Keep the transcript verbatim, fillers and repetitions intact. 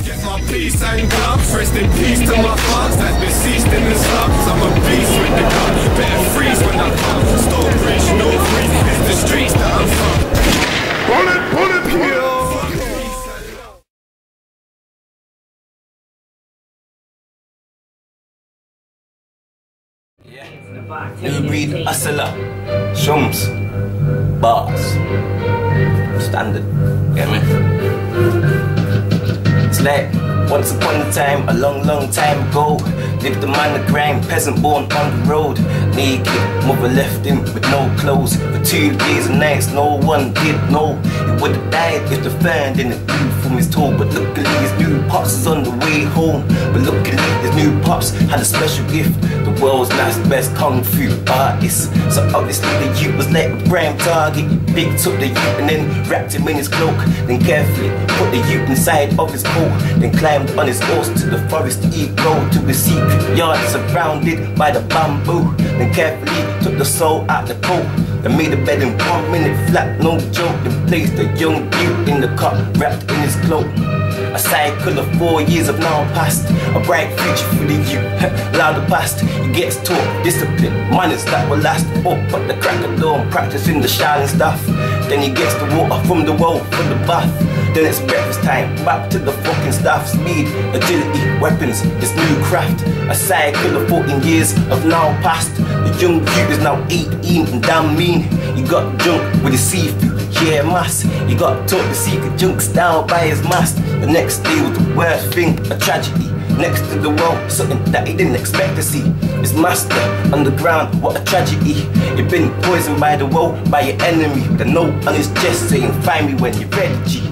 Get my peace and gloves, rest in peace to my thugs that's deceased in the slums. I'm a beast with the gun, better freeze when I come. Stonebridge, no freeze, it's the streets that I'm from. Bullet, bullet, kill. Yeah. New breed hustler, shums, bars, standard. Get me? It's like once upon a time, a long, long time ago, lived the man of crime, peasant born on the road. Naked, mother left him with no clothes. For two days and nights, no one did know. He would have died if the fan didn't bleed from his toe. But luckily his new pops is on the way home. But luckily his new pops had a special gift, the world's last best kung fu artist. So obviously the youth was like a prime target. He picked up the youth and then wrapped him in his cloak. Then carefully put the youth inside of his coat. Then climbed on his horse to the forest to eat gold. To the secret yard surrounded by the bamboo. Then carefully took the soul out the coat. Then made a bed in one minute flat, no joke. Then placed the young youth in the cot, wrapped in his cloak. A cycle of four years have now passed. A bright future for the youth, louder past. He gets taught discipline, manners that will last. Up at the crack of dawn, practicing the shining stuff. Then he gets the water from the well for the bath. Then it's breakfast time, back to the fucking stuff. Speed, agility, weapons, this new craft. A cycle of fourteen years have now passed. The young youth is now eighteen and damn mean. He got drunk with his seafood, yeah, mass. He got taught the secret junks down by his mast. The next day was the worst thing, a tragedy. Next to the well, something that he didn't expect to see. His master, underground, what a tragedy. He'd been poisoned by the well, by your enemy. The note on his chest saying, find me when you're ready, G.